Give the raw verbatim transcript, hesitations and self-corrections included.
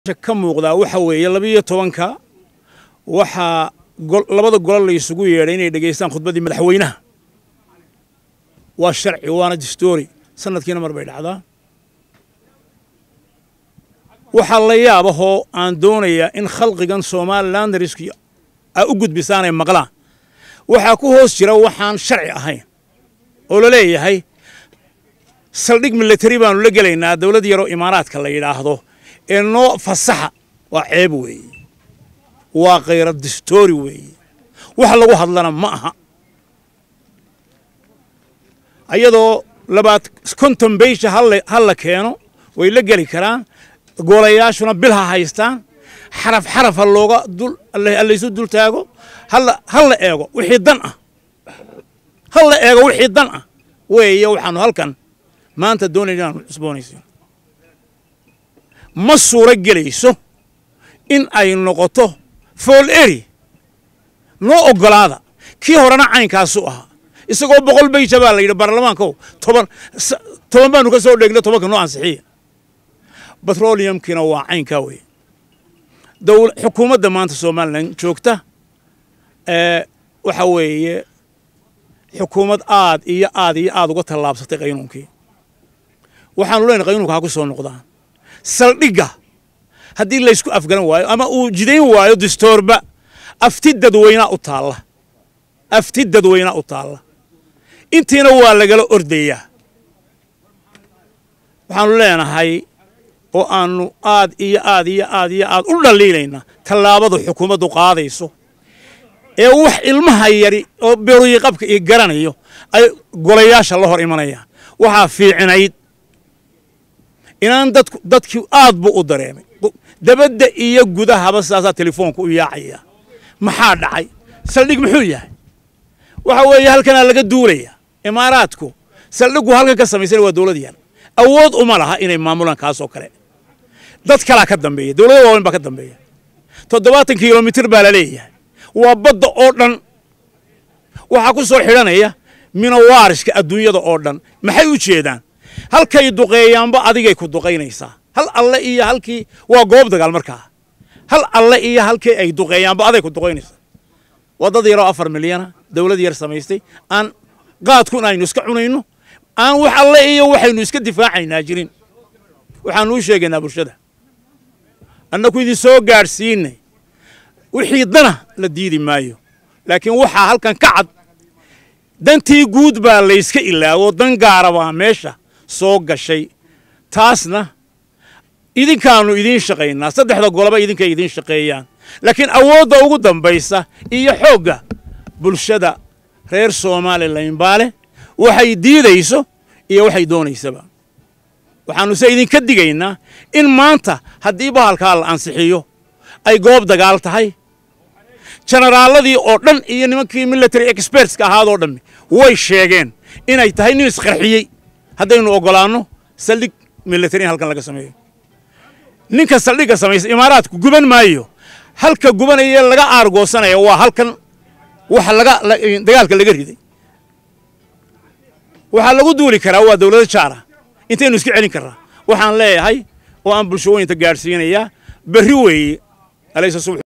ka muuqda waxa weeye labiyo tobanka waxa labada gol la isugu yeeray inay dhageystaan khudbadii madaxweynaha waa sharci waana dastuuri sanadkiina mar bay dhacdaa waxa la yaabaho aan doonayaa in khalqigan Soomaaliland riskiya ay u gudbisaan ay maqlaan waxa ku hoos jira waxaan sharci ahayn oo la leeyahay saldhig military baan la galeynaa dawlad yar oo imaaraadka la yiraahdo ee noo fasaxa waa ceeb weeye waa qeyr dastuuri weeye wax lagu hadlana ma aha ayadoo labaad konton beesha hal la keeno way la gali karaan golayaashuna bilha haystaan xaraf xaraf looga dul alla isu dul taago hal hal eego wixii dan ah hal eego wixii dan ah weeye waxaanu halkan maanta doonayaan cusboonayso ma suura gelayso in ay noqoto fool eri noo ogolaada kii horena caynkaas u ahaa isagoo boqol bay jabaa la yiri baarlamaanka toban toban baanu ka soo dheegnay tobanka noo ansixiya petroleum kina waa caynka weey dawlad xukuumadda maanta Soomaaliland joogta ee waxa weeye xukuumad aad iyo aad iyo aad uga talaabsatay qaynuunkii waxaan leenahay qaynuunka ha ku soo noqdaan saldhiga haddii la isku afgaran waayo ama uu jidayn waayo dastuurba afti dadweyna u taala afti dadweyna u taala intiina waa laga ordayaa waxaan leenahay oo aanu aad iyo aad iyo aad iyo aad u dhaliilayna talaabada xukuumaddu qaadayso ee wax ilmaha yari oo beeruyi qabka iyo garanayo ay golayaasha la hor imanayaan waxa fiicinayd inaan dadku dadkii aad buu u dareemay dabadda iyo gudaha basaasa telefoonku u yaacaya maxaa dhacay saldhig muxuu yahay waxa weeye halkan laga duulaya imaaraadku saldhigu halkan ka sameeyay waa dawlad yar awood uma laha inay maamulaan kaas oo kale dad kala ka dambeeyay dawladda waa in ba ka dambeeya toddobaatan kiiloomitir baa la leeyahay waa badda oo dhan waxa ku soo xiranaya minawaarishka adduunyada oo dhan maxay u jeedaan halkay duqeeyaanba adigay ku duqeynaysaa hal alle iyo halkii waa goob dagaal markaa hal alle iyo halkii ay duqeeyaanba aday ku duqeynaysaa wadada yar oo afar milyan dawlad yar samaystay aan qaadku aynu iska cunayno aan wax alle iyo waxaynu iska difaacaynaa jirin waxaan u sheegaynaa bulshada annagu idin soo gaarsiinay wixii dana la diidi maayo laakiin waxa halkan ka cad dantii guud baa la iska ilaawo dan gaara waa meesha soo gashay taasna idinkaanu idin shaqeynaa saddexda golaba idinka idin shaqeeyaan laakiin awoodda ugu dambaysa iyo xoogga bulshada reer Soomaaliland baale waxay diidayso iyo waxay doonaysaba waxaanu se idin ka digaynaa in maanta haddii bahalka la ansixiyo ay goob dagaal tahay generaaladii oo dhan iyo nimankii military experts ka ahaadoo dhan way sheegeen inay tahay nin isqarxiyay haddaynu ogolaano saldhig military halkan laga sameeyo ninka saldhiga sameeyay imaaraadku guban maayo halka gubanaya laga aargoosanaya waa halkan waxa laga dagaalka laga riday waxa lagu duuli karaa waa dawladda jaara intaynu iska celin karaa waxaan leeyahay oo aan bulshooyinka gaarsiinaya bari weeye alaysa